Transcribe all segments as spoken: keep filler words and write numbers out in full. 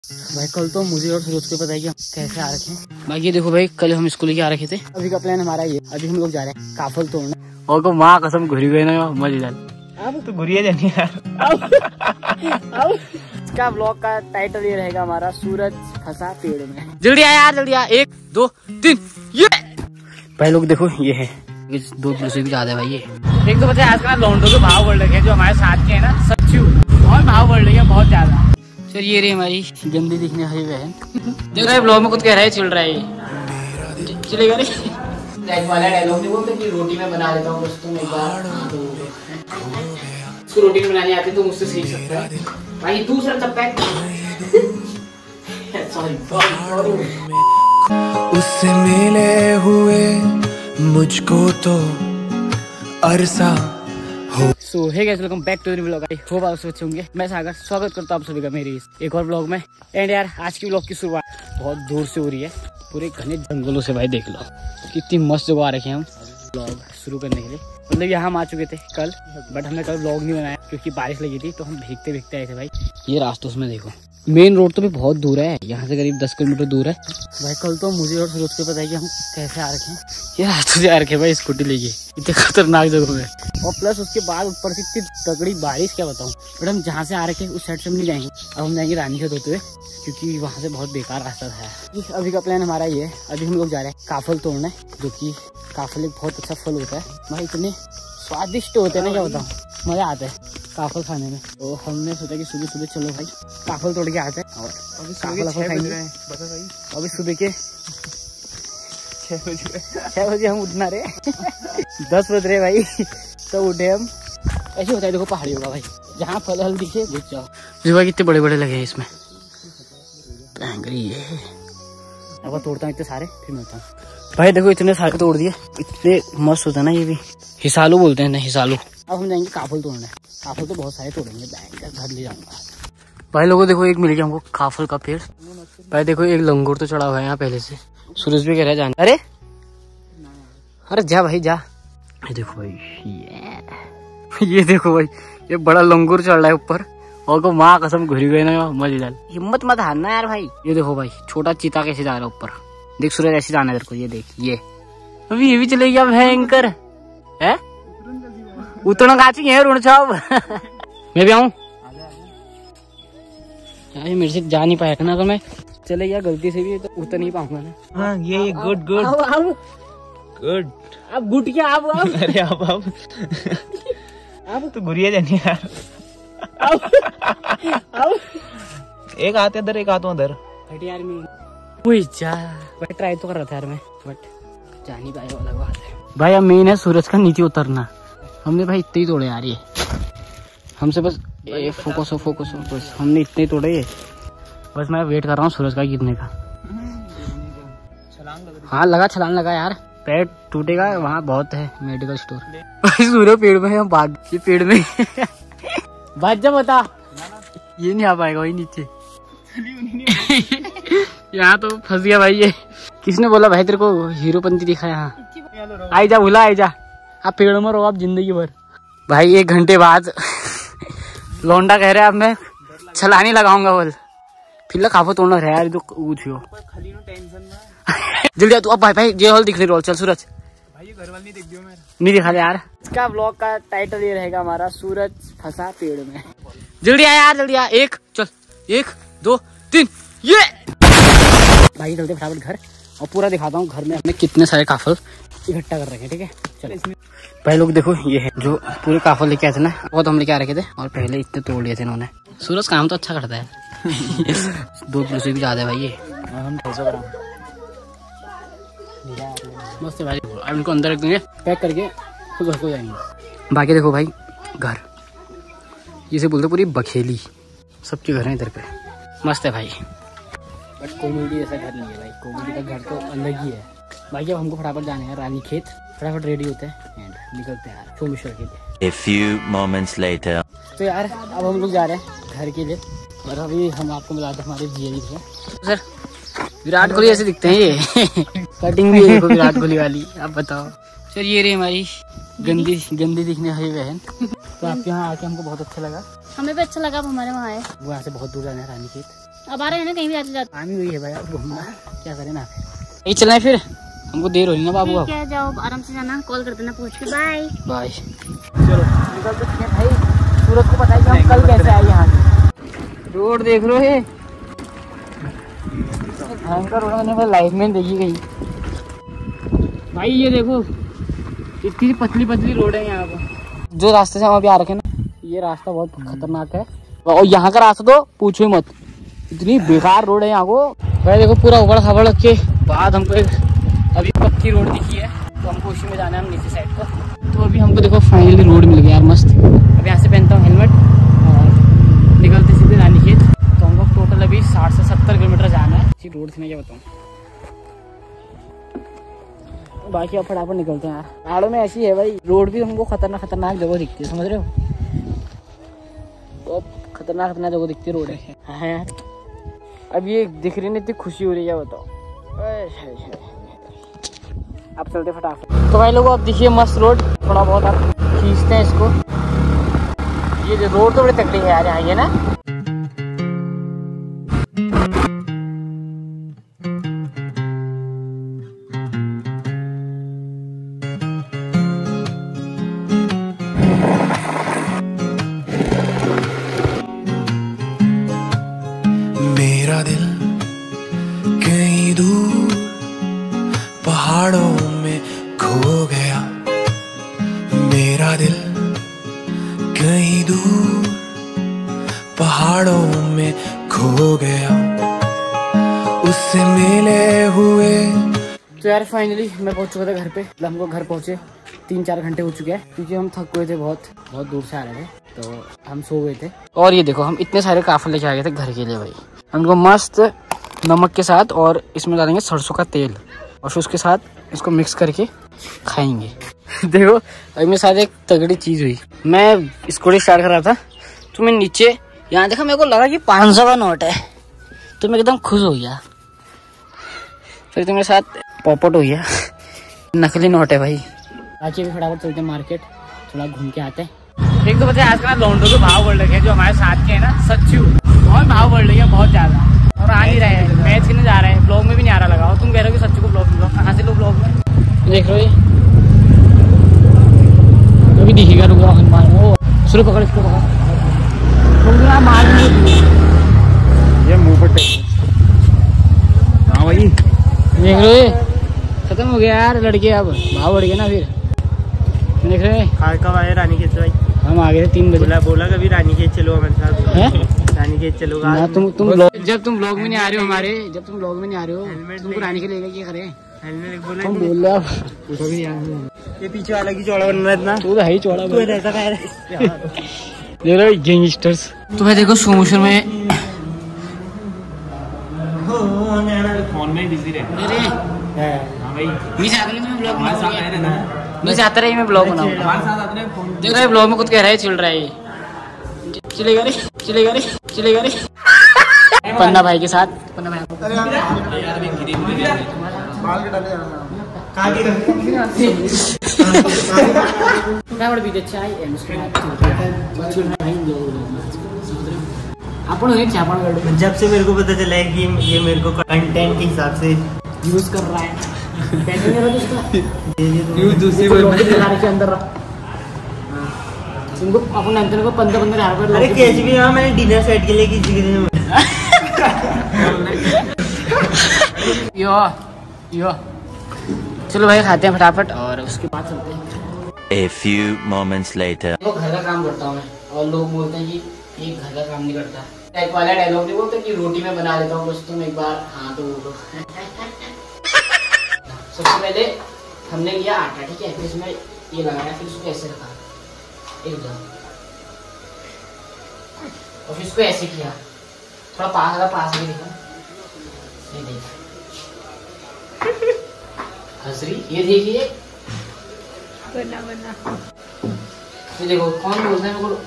भाई कल तो मुझे और सूरज को पता है कि हम कैसे आ रखे हैं। भाई ये देखो भाई, कल हम स्कूल के आ रखे थे। अभी का प्लान हमारा ये, अभी हम लोग जा रहे हैं काफल तोड़ने। और को माँ कसम घुरी गई ना मजेदार। अब तो घुरी जानी यार। इसका ब्लॉग का टाइटल ये रहेगा हमारा, सूरज फंसा पेड़ में। जल्दी आ यार, जल्दी आ। एक दो तीन, ये भाई लोग देखो, ये है दो किलो से भी ज्यादा है भाई। ये एक तो पता है आजकल लौंडो के भाव बढ़ रखे हैं, जो हमारे साथ के है ना, सच्ची बहुत भाव बढ़ रही है, बहुत ज्यादा। सर ये रही हमारी गंदी दिखने वाली बहन। देख रहा है ब्लॉग में खुद कह रहा है चल रहा है, चलेगा नहीं। वाला डायलॉग नहीं बोलते कि रोटी में बना लेता हूँ दोस्तों, एक बार उसको रोटी बनानी आती तो मुझसे सीख सकता है भाई। दूसरा चप्पा सॉरी सॉरी उससे मिले हुए मुझको तो अरसा हो। So hey guys, welcome back to the vlog. I hope आप सब अच्छे होंगे। मैं सागर स्वागत करता हूँ आप सभी का मेरी इस एक और व्लॉग में। एंड यार आज की व्लॉग की शुरुआत बहुत दूर से हो रही है, पूरे घने जंगलों से। भाई देख लो कितनी मस्त जगह आ रखे हैं हम व्लॉग शुरू करने के लिए। मतलब यहाँ हम आ चुके थे कल, बट हमने कल व्लॉग नहीं बनाया क्योंकि बारिश लगी थी, तो हम भीगते भीगते आए थे भाई। ये रास्तों में देखो, मेन रोड तो भी बहुत दूर है, यहाँ से करीब दस किलोमीटर दूर है भाई। कल तो मुझे और सूरज को पता है कि हम कैसे आ रखे हैं। ये रास्तों से आ रखे भाई स्कूटी लेके, इतने खतरनाक जगह में। और प्लस उसके बाद ऊपर से इतनी तगड़ी बारिश, क्या बताऊँ। बट हम जहाँ से आ रखे उस साइड से हम नहीं जाएंगे, अब हम जाएंगे रानीखेत होते हुए, क्योंकि वहाँ से बहुत बेकार रास्ता था। अभी का प्लान हमारा ये है, अभी हम लोग जा रहे हैं काफल तोड़ने, जो कि काफल एक बहुत अच्छा फल होता है भाई। इतने स्वादिष्ट होते हैं ना, क्या बताऊँ, मजा आता है काफल खाने में। तो हमने सोचा कि सुबह सुबह चलो भाई काफल तोड़ के आते हैं। और अभी काफल खाएंगे। अभी सुबह के छह बजे छह बजे हम उठना रहे। दस बज रहे भाई, तो उठे हम। ऐसे होता है देखो पहाड़ियों का भाई, जहाँ फल हल दिखे घुस जाओ। जो भाई कितने बड़े बड़े लगे हैं इसमें, ये अब तोड़ता हूँ इतने सारे, फिर मिलता हूँ भाई। देखो इतने सारे तोड़ दिए, इतने मस्त होता है ना। ये भी हिसालू बोलते हैं ना, हिसालू। अब हम जाएंगे काफल तोड़ने। काफल तो बहुत सारे तोड़ेंगे, घर ले जाऊंगा भाई। लोगों देखो एक मिल गया हमको काफल का पेड़ भाई। देखो एक लंगूर तो चढ़ा हुआ है यहाँ पहले से। सूरज भी कह रहा है जाने। अरे अरे जा भाई जा। ये देखो भाई, ये ये देखो भाई, ये बड़ा लंगूर चढ़ रहा है ऊपर। और को माँ कसम घुरी गई ना मजेदार। हिम्मत मत हारना यार भाई। ये देखो भाई छोटा चीता कैसे जा रहा है ऊपर। देख सूरज ऐसे जाना है तेरे को, ये देख। ये अभी ये भी चले गया भयंकर है। उतना काची है रुण साहब। मैं भी आऊं यार, मेरे से जा नहीं पाया था ना, अगर मैं चले गया गलती से भी तो उतर नहीं पाऊंगा ना। हाँ ये गुड गुड गुड। अब गुड क्या अब अब अरे अब अब अब तो घुरिया जानी यार। अब अब एक हाथ इधर एक हाथ उधर। हट यार मैं वही जा भाई, ट्राई तो कर रहा था यार मैं, बट जा नहीं पाया, अलग बात है भाई। अब मेन है सूरज का नीचे उतरना। हमने भाई इतने ही तोड़े यार, ये हमसे बस ए, फोकस हो फोकस हो बस। हमने इतने ही तोड़े, बस मैं वेट कर रहा हूँ सूरज का गिरने का। हाँ लगा, छलांग लगा यार। पैर टूटेगा वहाँ बहुत है मेडिकल स्टोर भाई। सूरज पेड़ में हम भाग, ये पेड़ में बात जब बता, ये नहीं आ पाएगा वही नीचे। यहाँ तो फंस गया भाई ये। किसने बोला भाई तेरे को हीरोपंती दिखा यहाँ? आई जा भूला, आई जा। आप पेड़ में रहो आप जिंदगी भर भाई। एक घंटे बाद लौंडा कह रहा है अब मैं छलानी लगाऊंगा बोल। फिर काफो तोड़ना रहा यार, तो उठियो जल्दी। तू अब भाई भाई ये हॉल दिख रही। चल सूरज भाई, ये घर वाले नहीं दिख दियो मैं नहीं दिखा यार। इसका ब्लॉग का टाइटल ये रहेगा हमारा, सूरज फंसा पेड़ में। जल्दी आ यार, जल्दी आ। एक चल, एक दो तीन, ये भाई जल्दी फटाफट घर। और पूरा दिखाता हूँ घर में हमने कितने सारे काफल इकट्ठा कर रखे हैं, ठीक है। चलो भाई लोग देखो, ये है जो पूरे काफल लेके आए थे ना, वो तो हम लेके आ रखे थे। और पहले इतने तोड़ लिए थे इन्होंने। सूरज काम तो अच्छा करता है। दो किलो से भी ज्यादा है भाई ये। हम मस्त है भाई। अब इनको अंदर रख देंगे पैक करके, तो घर को जाएंगे। बाकी देखो भाई घर, इसे बोलते पूरी बखेली, सबके घर है इधर पे। मस्त है भाई, बट कॉमेडी ऐसा घर नहीं है भाई। कॉमेडी का घर तो अलग ही है भाई। अब हमको फटाफट जाना है रानीखेत, फटाफट रेडी होते हैं एंड निकलते हैं यार सोमेश्वर के लिए। A few moments later. तो यार अब हम लोग जा रहे हैं घर के लिए। और अभी हम आपको बताते हैं हमारे जीए जी सर, विराट कोहली ऐसे दिखते हैं ये। कटिंग भी देखो विराट कोहली वाली। आप बताओ सर, ये रही हमारी गंदी गंदी दिखने वाली बहन। तो आपके यहाँ आके हमको बहुत अच्छा लगा। हमें भी अच्छा लगा, अब हमारे वहाँ है। वो यहाँ से बहुत दूर जाना है रानीखेत। अब आ रहे हैं ना कहीं भी जाते जाते। आनी हुई है भाई, अब घूमना क्या करें ना, यही चलना है फिर, हमको देर हो रही ना बाबू। अब ठीक है, जाओ आराम से जाना, कॉल कर देना पूछ के। Bye bye. चलो निकल सकते हैं भाई, सूरज को पता है कि हम कल कैसे आए यहाँ से। रोड देख लो है भयंकर रोड, मैंने लाइफ में देखी गई भाई। ये देखो इतनी पतली पतली रोड है यहाँ पर। जो रास्ते से हम अभी आ रखे ना, ये रास्ता बहुत खतरनाक है, और यहाँ का रास्ता तो पूछो ही मत, इतनी बेकार रोड है यहाँ को भाई। देखो पूरा उबड़ खाबड़ के बाद हमको एक अभी पक्की रोड दिखी है, तो हमको उसी में जाना है, हम नीचे साइड को। तो अभी हमको देखो फाइनली रोड मिल गया यार, मस्त। अब यहाँ से पहनता हूँ हेलमेट और निकलते सीधे रानीखेत। तो हमको टोटल अभी साठ से सत्तर किलोमीटर जाना है इसी रोड से, मैं क्या बताऊँ। बाकी अब फटाफट निकलते हैं यार। पहाड़ों में ऐसी है भाई, रोड भी हमको खतरनाक खतरनाक जगह दिखती है, समझ रहे हो, तो खतरनाक खतरनाक जगह दिखती है रोड है। हाँ यार अब ये दिख रही नहीं, इतनी खुशी हो रही है बताओ। अब चलते फटाफट। तो भाई लोगों अब देखिए मस्त रोड, थोड़ा बहुत आप खींचते हैं इसको। ये रोड तो बड़ी तकड़ी है यार यहाँ, ये ना मेरा दिल कहीं दूर पहाड़ों में खो गया, मेरा दिल कहीं दूर पहाड़ों में खो गया, उससे मिले हुए। तो यार फाइनली मैं पहुंच चुका था घर पे। हमको घर पहुंचे तीन चार घंटे हो चुके हैं, क्योंकि हम थक गए थे, बहुत बहुत दूर से आ रहे थे, तो हम सो गए थे। और ये देखो हम इतने सारे काफल लेके आ गए थे घर के लिए भाई। हमको मस्त नमक के साथ और इसमें डालेंगे सरसों का तेल, और फिर उसके साथ इसको मिक्स करके खाएंगे। देखो अभी मेरे साथ एक तगड़ी चीज हुई, मैं स्कूटी स्टार्ट कर रहा था तो मैं नीचे यहाँ देखा, मेरे को लगा कि पाँच सौ का नोट है, तो मैं एकदम खुश हो गया। फिर तो मेरे साथ पॉपट हो गया, नकली नोट है भाई। आज भी फटाफट चलते हैं मार्केट, थोड़ा घूम के आते हैं। एक तो बच्चे आजकल लॉन्डो के भाव बढ़ रखे हैं, जो हमारे साथ के है ना, सच्चू बहुत भाव बढ़ रही है, बहुत ज्यादा, और आ नहीं रहे हैं, मैच खेलने जा रहे हैं, ब्लॉग में भी नहीं आ रहा लगा। और तुम कह रहे हो कि सच्चू को ब्लॉग मिलो, कहाँ से लो ब्लॉग में देख रहे हो, ये भी दिखेगा। रुको हनुमान, वो शुरू पकड़, इसको पकड़, मार ये मुंह पर। हाँ भाई देख रहे हो, खत्म हो गया यार लड़के, अब भाव बढ़ गया ना। फिर देख रहे हैं कब आए रानीखेत से भाई? हम आ गए थे तीन बजे। बोला बोला कभी रानीखेत चलो हमारे साथ हैं? रानीखेत चलो। ना तुम तुम ब्लॉग, जब तुम ब्लॉग में नहीं आ रहे हो हमारे, जब तुम ब्लॉग में नहीं आ रहे हो, तुमको रानी के लेकर क्या करें? हेलमेट बोला हम बोल रहे हो, ये पीछे वाला की चौड़ा बन रहा है इतना, तू तो है ही चौड़ा। तू ऐसा कह रहा है। देख रहे हो गैंगस्टर्स। तो भाई देखो सोमेश्वर में फोन में बिजी रहे। हाँ भाई मैं चाहता रही मैं ब्लॉग बनाऊँ। देख रहे ब्लॉग में खुद कह रहा है चल रहा है, चलेगा रे चलेगा रे चलेगा रे। पन्ना भाई के साथ, पन्ना भाई जब से मेरे को पता चला है कि ये मेरे को कंटेंट के हिसाब से यूज कर रहा है, दूसरी के अंदर तुमको अपने अंदर को पंद्रह पंद्रह हजार रुपये। अरे कैसे भी, हाँ मैंने डिनर सेट के लिए किसी के दिन यो यो चलो भाई खाते हैं फटाफट, और उसके बाद चलते हैं। A few moments later. तो घर का काम करता हूँ मैं, और लोग बोलते हैं कि ये घर का काम नहीं करता। एक वाला डायलॉग नहीं बोलते कि रोटी में बना देता हूँ, बस तुम एक बार हाँ तो बोलो। सबसे पहले हमने लिया आटा, ठीक है, फिर इसमें ये लगाया, फिर इसको ऐसे रखा एकदम, और फिर इसको ऐसे किया, थोड़ा पास आया, पास भी देखा, ये देख हंसरी, ये देखिए बना बना। ये देखो कौन बोलता है मेरे को,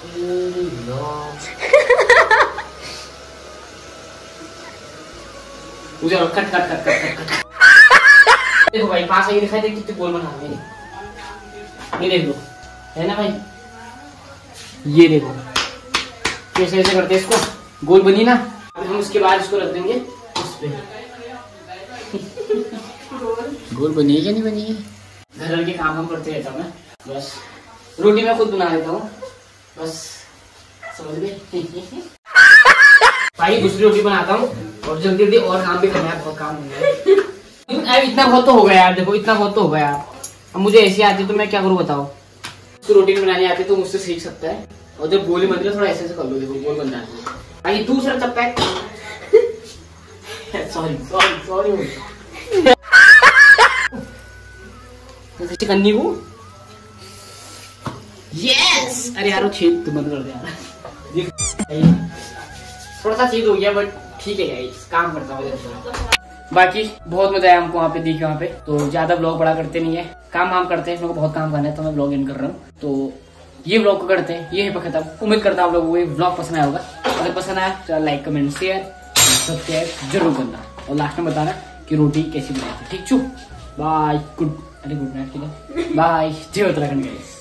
मुझे cut cut cut cut cut cut. देखो भाई पास आके दिखाई दे कितने गोल बना मेरे, ये देख लो है ना भाई, ये देखो कैसे ऐसे करते हैं इसको, गोल बनी ना, अब हम उसके बाद इसको रख देंगे उस पे। गोल बनी है या नहीं बनी है? घर के काम हम करते रहता हूँ मैं, बस रोटी मैं खुद बना लेता हूँ, बस समझ गए। भाई दूसरी रोटी बनाता हूँ और जल्दी जल्दी और काम भी करना है, बहुत काम होना है। अब इतना बहुत तो हो गया यार, देखो इतना बहुत तो हो गया यार। अब मुझे ऐसी आती है तो मैं क्या करूँ बताओ। तो रोटी बनानी आती है तो मुझसे सीख सकता है, और जब गोली बनती है थोड़ा ऐसे ऐसे कर लो, देखो गोल बन जाती है। आइए दूसरा चप्पा। सॉरी सॉरी सॉरी करनी को। यस, अरे यार वो छेद तो बंद कर दे यार। थोड़ा सा छेद हो गया बट ठीक है गाइस, काम करता हूँ। बाकी बहुत मजा आया हमको वहाँ पे, देखिए वहाँ पे तो ज्यादा ब्लॉग बड़ा करते नहीं है, काम वाम करते हैं, हम लोग को बहुत काम करना है तो मैं ब्लॉग इन कर रहा हूँ। तो ये ब्लॉग को करते हैं, ये है खत्म। उम्मीद करता हूँ आप लोगों को ये ब्लॉग पसंद आया होगा। अगर पसंद आया तो लाइक कमेंट शेयर सब्सक्राइब जरूर करना, और लास्ट में बताना कि रोटी कैसी बनाई थी। ठीक छू, बाय, गुड, अरे गुड नाइट के लिए बाय, जय उत्तराखंड गाइस।